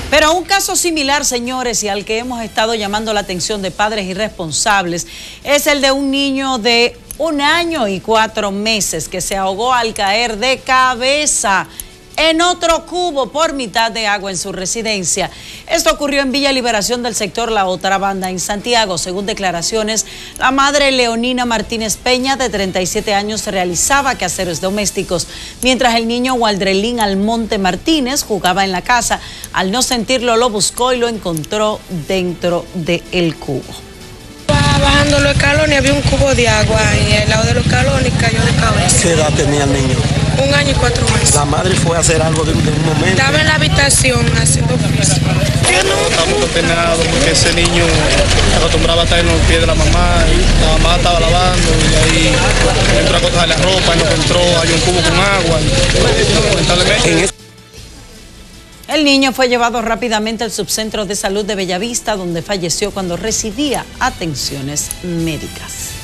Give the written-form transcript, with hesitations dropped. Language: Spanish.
Pero un caso similar, señores, y al que hemos estado llamando la atención de padres irresponsables, es el de un niño de 1 año y 4 meses que se ahogó al caer de cabeza en otro cubo por mitad de agua en su residencia. Esto ocurrió en Villa Liberación del sector La Otra Banda, en Santiago. Según declaraciones, la madre Leonina Martínez Peña, de 37 años, realizaba quehaceres domésticos, mientras el niño Waldrelín Almonte Martínez jugaba en la casa. Al no sentirlo, lo buscó y lo encontró dentro del cubo. Bajando los escalones había un cubo de agua y al lado de los escalones cayó de cabeza. ¿Qué edad tenía el niño? 1 año y 4 meses. La madre fue a hacer algo de un momento. Estaba en la habitación haciendo oficio. Estamos consternados porque ese niño acostumbraba a estar en los pies de la mamá y la mamá estaba lavando y ahí entró a coger la ropa y no encontró, hay un cubo con agua y lamentablemente. El niño fue llevado rápidamente al subcentro de salud de Bellavista, donde falleció cuando recibía atenciones médicas.